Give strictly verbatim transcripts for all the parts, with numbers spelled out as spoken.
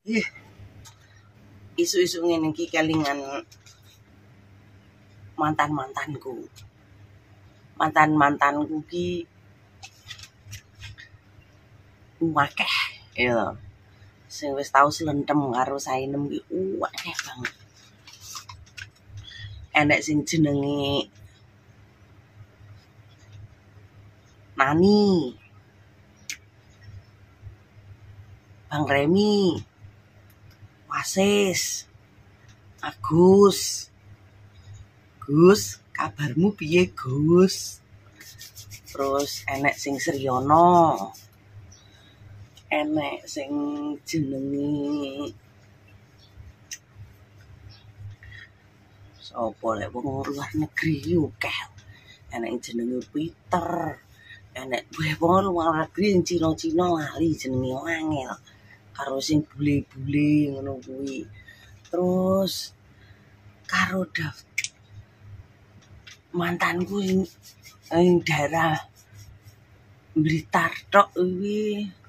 Ih, isu-isu ngene iki kelingan mantan-mantanku. Mantan-mantanku ki akeh ya. Sing wis tau slentem karo Sainem ki akeh banget. Enek sing jenenge Nani, Bang Remi, Wasis, Agus. Gus, kabarmu piye Gus? Terus enek sing Sriyono. Enek sing jenenge sapa lek wong luar negeri akeh. Enek jenenge Peter. Enek wong luar negeri sing Cina-Cina lali jenenge angel. Karo sing bule-bule ngono kuwi. Terus karo daftar mantanku ing, ing daerah Blitar tok kuwi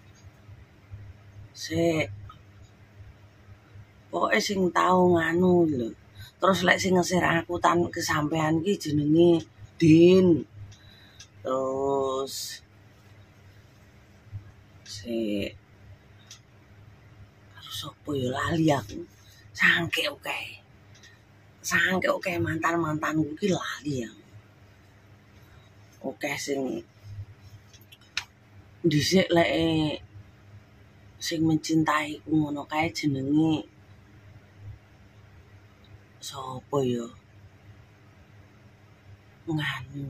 sik pokoke sing tau nganu lho. Terus lek sing ngesir aku tan kesampean ki jenenge Din. Terus sik karo sapa ya lali aku. Sangke oke. Sangke oke mantan-mantanku ki lali ya. Oke sing dhisik lek sing mencintaiku ngono kae jenenge sapa ya? Nganu.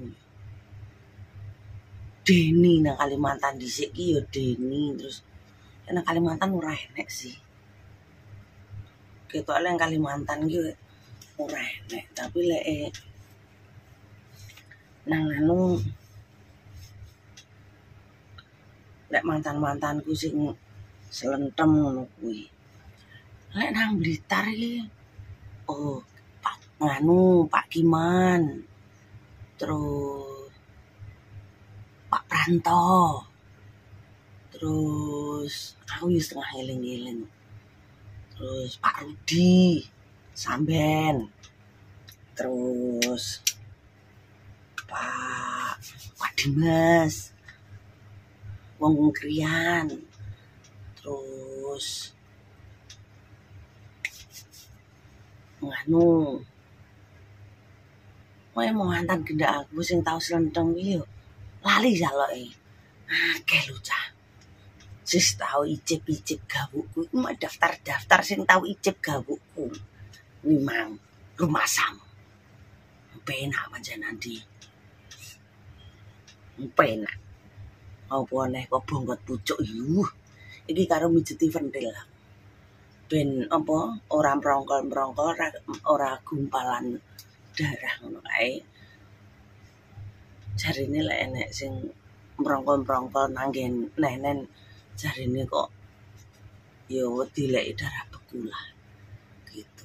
Deni nang Kalimantan dhisik ki ya Deni, terus nang Kalimantan ora enek sih. Ketok nang Kalimantan ki ora enek, tapi lek nang anu lek mantan-mantanku sing selentem ngono kuwi. Lek nang Blitar iki oh Pak nganu Pak Kiman. Terus Pak Pranto. Terus aku wis setengah eling-eling. Terus Pak Rudi Samben. Terus Pak Pak Dimas. Wong Krian. Terus nganu kowe mau mantan gendak aku sing tau slenteng iki yo lali jaloke akeh lho cah sis tau icip-icip gawukku iku mak daftar-daftar sing tau icip gawukku memang rumasam penak pancen di penak apa neh kok bonggot pucuk yuh iki karo mijeti ventil ben apa ora mrongkol-mrongkol ora, ora gumpalan darah ngono kae. Jarine lek enek sing mrongkol-mrongkol nanggen nenen jarine kok ya wedi lek darah beku lah gitu.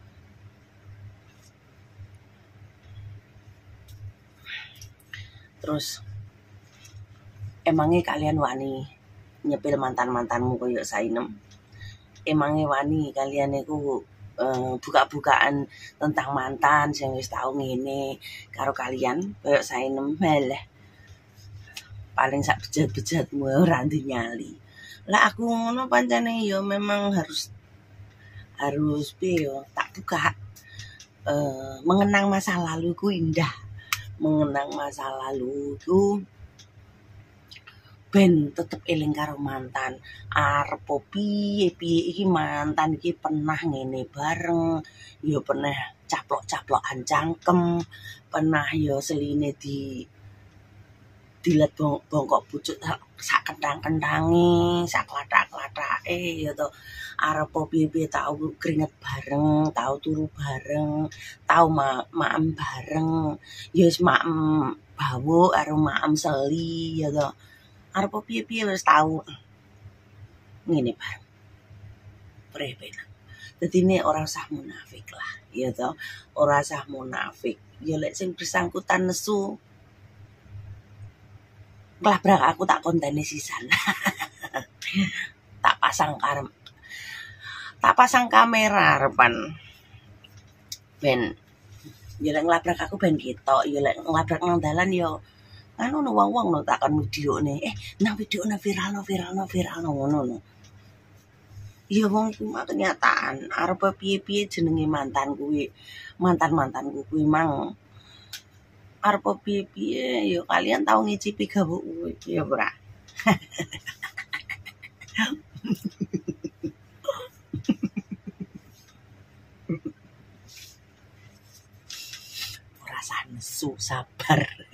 Terus emangnya kalian wani nyepil mantan-mantanmu koyo Sainem? Emangnya wani kalian iku uh, buka-bukaan tentang mantan sing wis tau ngene karo kalian koyo Sainem meleh paling sak bejat-bejatmu ora dinyali. Lah aku ngono pancene ya memang harus harus piye tak buka uh, mengenang masa laluku indah. Mengenang masa laluku ben tetep eling karo mantan. Arep piye-piye iki mantan iki pernah ngene bareng, ya pernah caplok-caplokan cangkem, pernah ya seline di dilet bongkok pucuk sak kentang-kentange, sak klathak-klathake ya to. Arep piye-piye tau keringet bareng, tau turu bareng, tau maem bareng. Ya wis maem bawuk karo maem seli ya to. Arep piye-piye wis tau ngene bareng. Prepek. Dadi ne ora usah munafik lah, ya to. Ora usah munafik. Ya lek sing bersangkutan nesu nglabrak aku tak kontene sisan. Tak pasang karep Tak pasang kamera harapan ben ya lek nglabrak aku ben ketok, ya lek nglabrak nang dalan ya anu no wong-wong no takon videone. Eh, nang videone viralno viralno viralno ngono no. Ya wong iku mah kenyataan, arep piye-piye jenenge mantan kuwi. Mantan-mantanku kuwi mang arep piye-piye ya kalian tau ngicipi gawuk kuwi ya ora. Ora sah nesu, sabar.